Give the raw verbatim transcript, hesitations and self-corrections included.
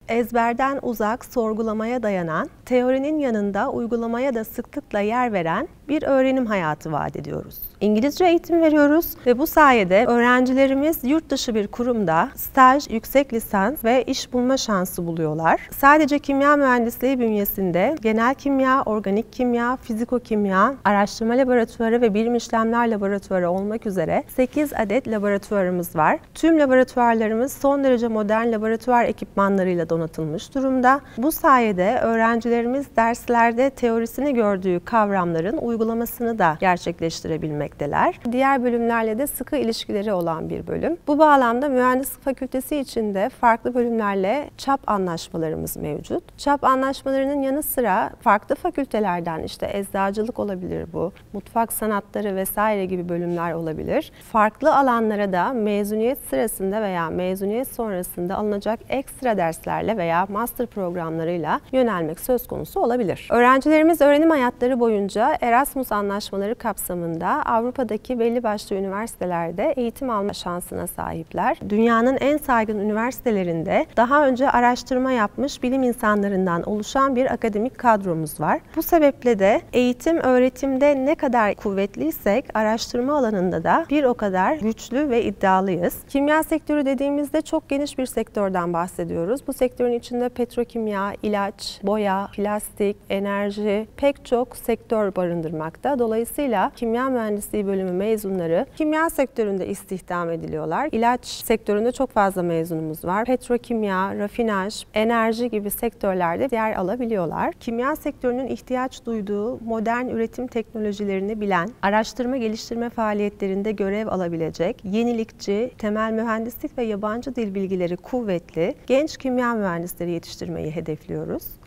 Ezberden uzak, sorgulamaya dayanan, teorinin yanında uygulamaya da sıklıkla yer veren bir öğrenim hayatı vaat ediyoruz. İngilizce eğitim veriyoruz ve bu sayede öğrencilerimiz yurt dışı bir kurumda staj, yüksek lisans ve iş bulma şansı buluyorlar. Sadece kimya mühendisliği bünyesinde genel kimya, organik kimya, fizikokimya, araştırma laboratuvarı ve bilim işlemler laboratuvarı olmak üzere sekiz adet laboratuvarımız var. Tüm laboratuvarlarımız son derece modern laboratuvar ekipmanlarıyla donatılmış durumda. Bu sayede öğrencilerimiz derslerde teorisini gördüğü kavramların uygulamasını da gerçekleştirebilmekteler. Diğer bölümlerle de sıkı ilişkileri olan bir bölüm. Bu bağlamda mühendislik fakültesi içinde farklı bölümlerle çap anlaşmalarımız mevcut. Çap anlaşmalarının yanı sıra farklı fakültelerden, işte eczacılık olabilir bu, mutfak sanatları vesaire gibi bölümler olabilir. Farklı alanlara da mezuniyet sırasında veya mezuniyet sonrasında alınacak ekstra derslerle veya master programlarıyla yönelmek söz konusu olabilir. Öğrencilerimiz öğrenim hayatları boyunca Erasmus anlaşmaları kapsamında Avrupa'daki belli başlı üniversitelerde eğitim alma şansına sahipler. Dünyanın en saygın üniversitelerinde daha önce araştırma yapmış bilim insanlarından oluşan bir akademik kadromuz var. Bu sebeple de eğitim, öğretimde ne kadar kuvvetliysek araştırma alanında da bir o kadar güçlü ve iddialıyız. Kimya sektörü dediğimizde çok geniş bir sektörden bahsediyoruz. Bu sektörün içinde petrokimya, ilaç, boya, plastik, enerji, pek çok sektör barındırmakta. Dolayısıyla kimya mühendisliği bölümü mezunları kimya sektöründe istihdam ediliyorlar. İlaç sektöründe çok fazla mezunumuz var. Petrokimya, rafinaj, enerji gibi sektörlerde yer alabiliyorlar. Kimya sektörünün ihtiyaç duyduğu modern üretim teknolojilerini bilen, araştırma geliştirme faaliyetlerinde görev alabilecek, yenilikçi, temel mühendislik ve yabancı dil bilgileri kuvvetli, genç kimya mühendisleri yetiştirmeyi hedefliyoruz.